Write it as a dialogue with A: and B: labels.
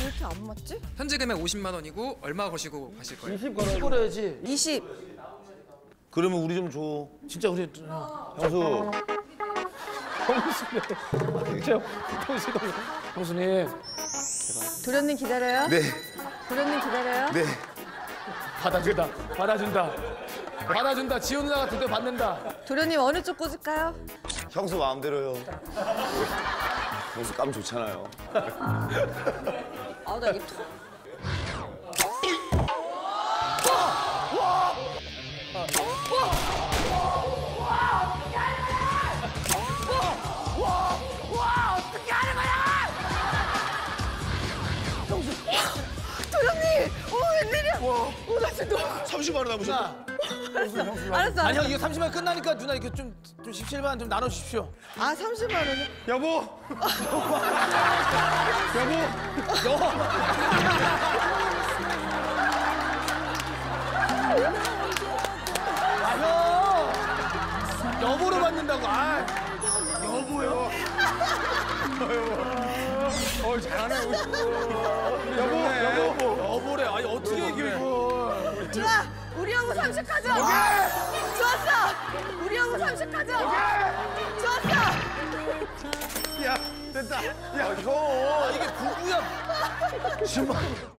A: 이렇게 안 맞지?
B: 현재 금액 50만 원이고 얼마 거시고 가실 거예요?
C: 20 걸어야지.
A: 20.
D: 그러면 우리 좀 줘.
C: 진짜 우리
D: 형수.
C: 형수님
A: 도련님 기다려요?
D: 네.
A: 도련님 기다려요?
D: 네.
C: 받아준다. 지호 누나가 드디어 받는다.
A: 도련님 어느 쪽 꽂을까요?
D: 형수 마음대로요. 형수 감 좋잖아요.
A: 아, 나 이게 턱. 도련님! 웬일이야! 나 진짜 너무
D: 30만 원 남으셨다.
A: 알았어.
C: 아니 형 이거 30만 끝나니까 누나 이거 좀 17만 좀 나눠주십시오.
A: 아, 30만 원이요?
D: 여보.
C: 여보로 받는다고. 아.
D: 여보요. 잘하네.
C: 여보래. 아니 어떻게 이게 이거.
A: 좋아! 우리 형부 30 가져! 좋았어! 우리 형부 30 가져! 좋았어!
D: 야, 됐다. 야, 형.
C: 이게 부부야.
D: 10만 원.